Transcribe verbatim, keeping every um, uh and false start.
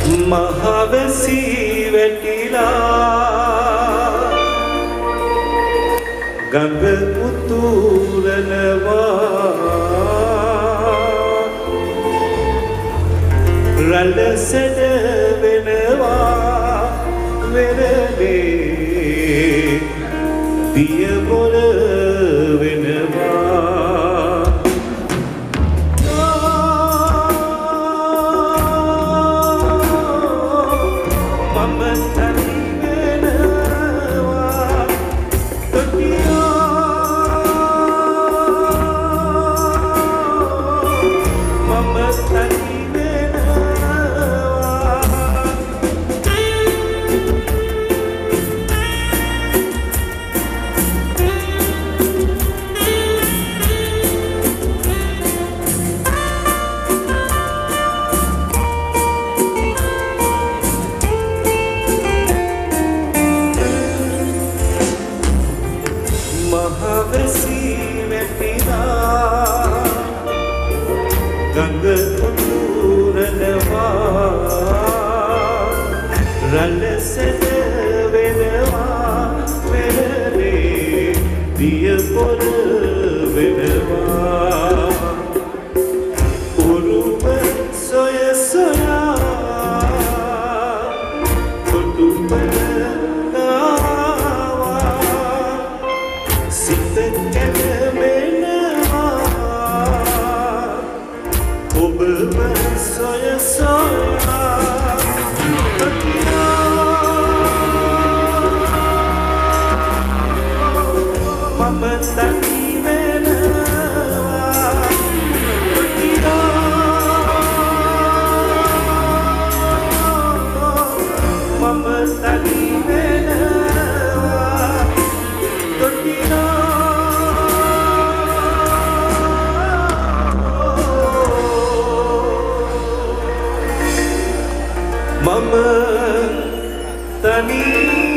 මහවැසි වැටිලා ගඟ උතුරනවා රළ සැඩ වෙනවා වෙරළේ දිය මොළ වෙනවා මහවැසි වැටිලා ගඟ උතුරනවා රළ සැඩ වෙනවා වෙරළේ දිය පොළ වෙනවා උරුම සොය සොයා කොටුපල soya soya mama tani mena mama tani mena Mama tani